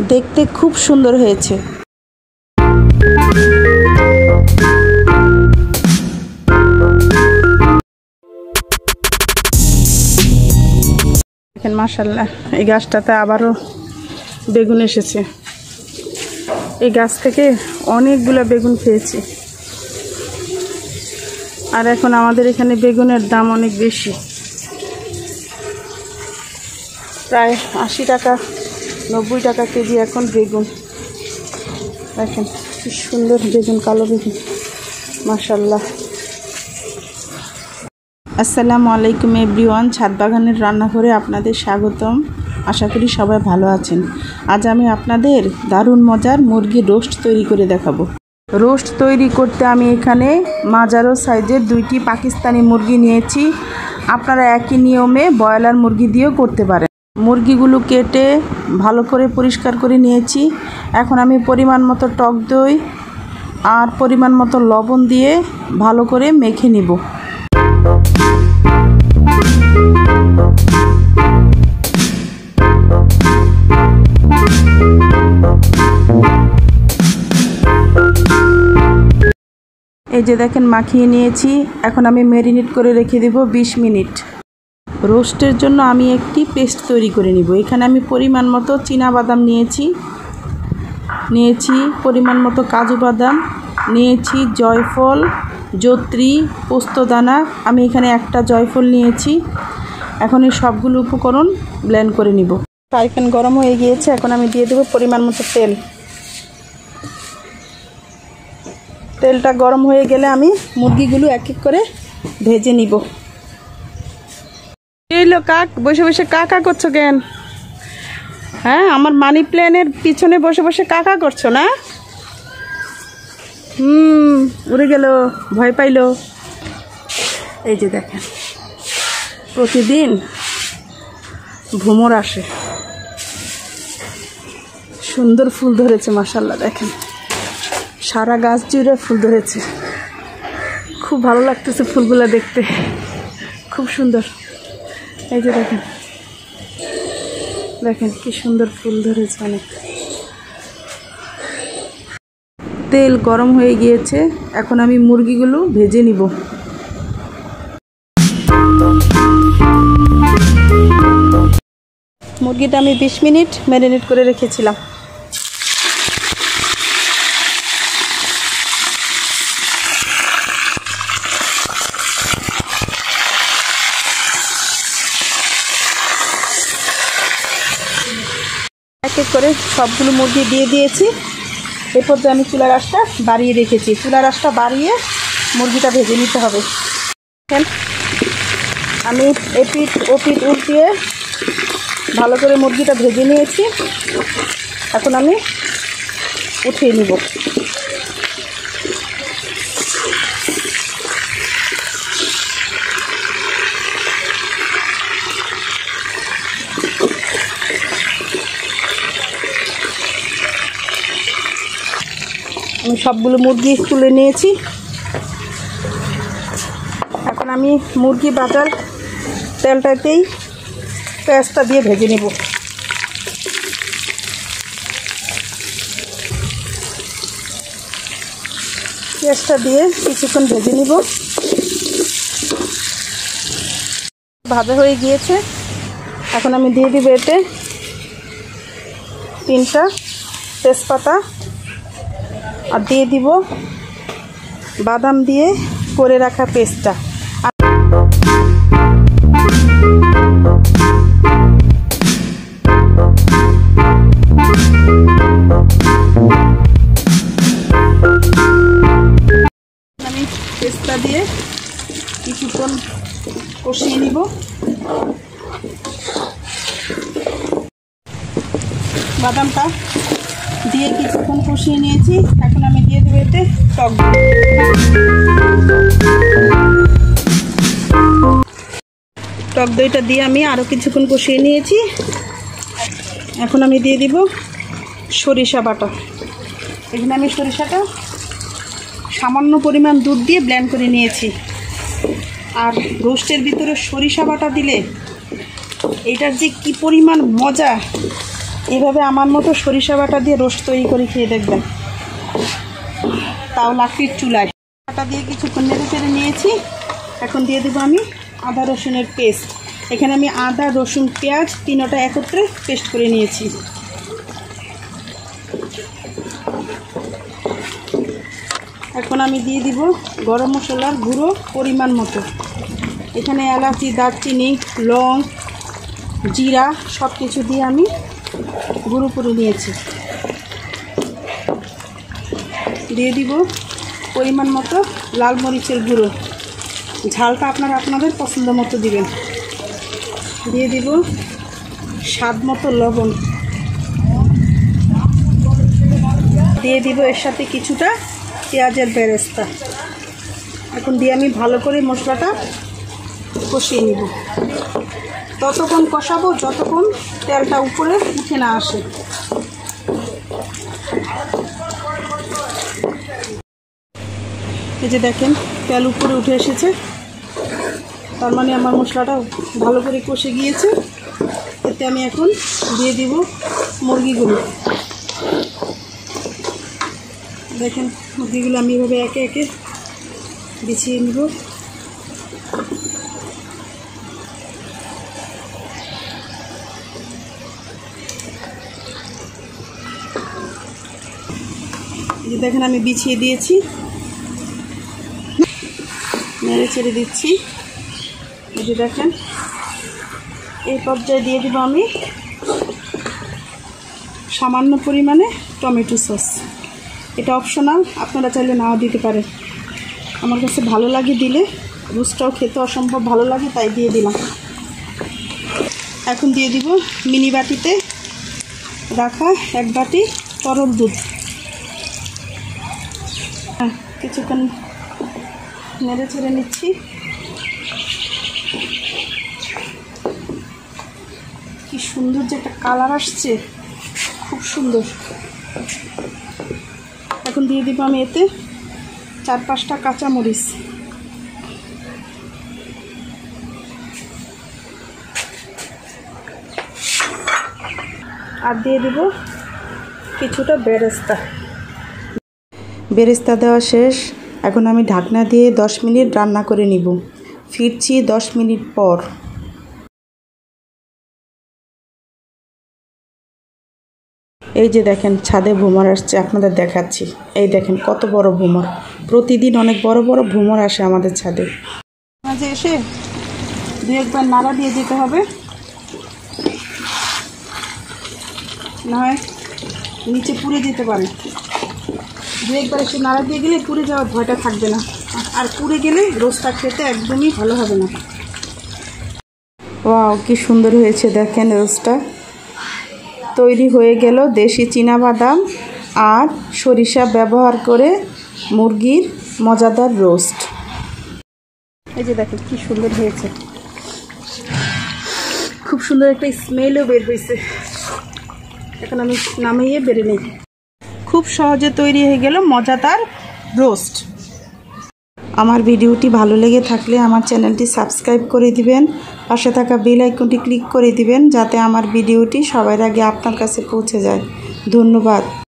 দেখতে খুব সুন্দর হয়েছে। দেখেন মাশাআল্লাহ, এই গাছটাতে আবারও বেগুন এসেছে। এই গাছ থেকে অনেকগুলো বেগুন খেয়েছি। আর এখন আমাদের এখানে বেগুনের দাম অনেক বেশি, প্রায় 80 টাকা 90 টাকা কেজি এখন বেগুন। দেখেন কি সুন্দর বেগুন, কালো বেগুন মাশাআল্লাহ। আসসালামু আলাইকুম এভরিওয়ান, ছাদ বাগানের রান্নাঘরে আপনাদের স্বাগতম। আশা করি সবাই ভালো আছেন। আজ আমি আপনাদের দারুণ মজার মুরগির রোস্ট তৈরি করে দেখাবো। রোস্ট তৈরি করতে আমি এখানে মাঝারো সাইজের 2টি পাকিস্তানি মুরগি নিয়েছি। আপনারা একই নিয়মে ব্রয়লার মুরগি দিয়েও করতে পারেন। মুরগিগুলো কেটে ভালো করে পরিষ্কার করে নিয়েছি। এখন আমি পরিমাণ মতো টক দই আর পরিমাণ মতো লবণ দিয়ে ভালো করে মেখে নিব। এই যে দেখেন মাখিয়ে নিয়েছি। এখন আমি ম্যারিনেট করে রেখে দেব 20 মিনিট। রোস্টের জন্য আমি একটি পেস্ট তৈরি করে নিব। এখানে আমি পরিমাণ মতো চীনা বাদাম নিয়েছি পরিমাণ মতো কাজু বাদাম নিয়েছি, জয়ফল, জত্রি, পোস্তদানা। আমি এখানে একটা জয়ফল নিয়েছি। এখন এই সবগুলো উপকরণ ব্লেন্ড করে নিব। ফ্রাই প্যান গরম হয়ে গিয়েছে, এখন আমি দিয়ে দেব পরিমাণ মতো তেল। তেলটা গরম হয়ে গেলে আমি মুরগিগুলো এক এক করে ভেজে নিব। এই লো কাক, বসে বসে কাকা করছো কেন? হ্যাঁ, আমার মানি প্ল্যানের পিছনে বসে বসে কাকা করছো না? উড়ে গেল, ভয় পাইলো। এই যে দেখেন, প্রতিদিন ভ্রমর আসে, সুন্দর ফুল ধরেছে মাশাআল্লাহ। দেখেন সারা গাছ জুড়ে ফুল ধরেছে, খুব ভালো লাগতেছে ফুলগুলো দেখতে, খুব সুন্দর। এই যে দেখেন দেখেন কি সুন্দর ফুল ধরেছে অনেক। তেল গরম হয়ে গিয়েছে, এখন আমি মুরগিগুলো ভেজে নিব। মুরগিটা আমি 20 মিনিট ম্যারিনেট করে রেখেছিলাম। এক এক করে সবগুলো মুরগি দিয়ে দিয়েছি। এরপর আমি চুলার আঁচটা বাড়িয়ে রেখেছি। চুলার আঁচটা বাড়িয়ে মুরগিটা ভেজে নিতে হবে। আমি এপিঠ ওপিঠ উল্টিয়ে ভালো করে মুরগিটা ভেজে নিয়েছি। এখন আমি উঠিয়ে নিব। আমি সবগুলো মুরগি তুলে নিয়েছি। এখন আমি মুরগি বাটার তেলটাতেই পেঁয়াজটা দিয়ে ভেজে নেব। পেঁয়াজটা দিয়ে কিছুক্ষণ ভেজে নিব। ভাজা হয়ে গিয়েছে, এখন আমি দিয়ে দিব এতে 3টা তেজপাতা আর দিয়ে দিব বাদাম দিয়ে করে রাখা পেস্টটা। আমি পেস্টটা দিয়ে কিছুক্ষণ কষিয়ে নিব। বাদামটা দিয়ে কিছুক্ষণ কষিয়ে নিয়েছি। এখন আমি দিয়ে দেবো এতে টক দই। টক দইটা দিয়ে আমি আরও কিছুক্ষণ কষিয়ে নিয়েছি। এখন আমি দিয়ে দিব সরিষা বাটা। এখানে আমি সরিষাটা সামান্য পরিমাণ দুধ দিয়ে ব্লেন্ড করে নিয়েছি। আর রোস্টের ভিতরে সরিষা বাটা দিলে এটার যে কি পরিমাণ মজা এইভাবে আমার মতো সরিষা বাটা দিয়ে রোস্ট তৈরি করে খেয়ে দেখবেন, তাও লাকড়ির চুলায়। বাটা দিয়ে কিছুক্ষণ নেড়ে চেড়ে নিয়েছি। এখন দিয়ে দেবো আমি আদা রসুনের পেস্ট। এখানে আমি আদা, রসুন, পেঁয়াজ তিনটা একত্রে পেস্ট করে নিয়েছি। এখন আমি দিয়ে দিব গরম মশলার গুঁড়ো পরিমাণ মতো। এখানে এলাচি, দারচিনি, লং, জিরা সব কিছু দিয়ে আমি গুঁড়ো করে নিয়েছি। দিয়ে দিব পরিমাণ মতো লাল মরিচের গুঁড়ো, ঝালটা আপনারা আপনাদের পছন্দ মতো দিবেন। দিয়ে দিব স্বাদ মতো লবণ। দিয়ে দিব এর সাথে কিছুটা পেঁয়াজের বেরেস্তা। এখন দিয়ে আমি ভালো করে মশলাটা কষিয়ে নিব। ততক্ষণ কষাবো যতক্ষণ তেলটা উপরে উঠে না আসে। এই যে দেখেন তেল উপরে উঠে এসেছে, তার মানে আমার মশলাটা ভালো করে কষে গিয়েছে। এতে আমি এখন দিয়ে দিব মুরগিগুলো। দেখেন মুরগিগুলো আমি এভাবে একে একে বিছিয়ে নিব। এই দেখেন আমি বিছিয়ে দিয়েছি, নেড়ে ছেড়ে দিচ্ছি। এই যে দেখেন এই পর্যায়ে দিয়ে দেবো আমি সামান্য পরিমাণে টমেটো সস। এটা অপশনাল, আপনারা চাইলে নাও দিতে পারেন। আমার কাছে ভালো লাগে দিলে, রোস্টটাও খেতে অসম্ভব ভালো লাগে তাই দিয়ে দিলাম। এখন দিয়ে দিব মিনি বাটিতে রাখা 1 বাটি তরল দুধ। কিছুক্ষণ নেড়ে ছেড়ে নিচ্ছি। কি সুন্দর যে একটা কালার আসছে, খুব সুন্দর। এখন দিয়ে দিব আমি এতে 4-5টা কাঁচামরিচ। আর দিয়ে দিব কিছুটা বেরেস্তা। বেরেস্তা দেওয়া শেষ। এখন আমি ঢাকনা দিয়ে 10 মিনিট রান্না করে নিব। ফিরছি 10 মিনিট পর। এই যে দেখেন ছাদে ভ্রমর আসছে, আপনাদের দেখাচ্ছি। এই দেখেন কত বড় ভ্রমর, প্রতিদিন অনেক বড় বড় ভ্রমর আসে আমাদের ছাদে। মাঝে এসে 2-1 বার নাড়া দিয়ে দিতে হবে, না হয় নিচে পুড়ে যেতে পারে। 2-1 বার এসে নাড়া দিয়ে গেলে পুড়ে যাওয়ার ভয়টা থাকবে না, আর পুড়ে গেলে রোস্টটা খেতে একদমই ভালো হবে না। ওয়াও কি সুন্দর হয়েছে দেখেন। রোস্টটা তৈরি হয়ে গেল দেশি চীনাবাদাম আর সরিষা ব্যবহার করে মুরগির মজাদার রোস্ট। এই যে দেখেন কি সুন্দর হয়েছে, খুব সুন্দর একটা স্মেলও বের হয়েছে। এখন আমি নামিয়ে বেড়ে নিই। খুব সহজে তৈরি হয়ে গেল মজাদার রোস্ট। আমার ভিডিওটি ভালো লেগে থাকলে আমার চ্যানেলটি সাবস্ক্রাইব করে দিবেন, পাশে থাকা বেল আইকনটি ক্লিক করে দিবেন যাতে আমার ভিডিওটি সবার আগে আপনার কাছে পৌঁছে যায়। ধন্যবাদ।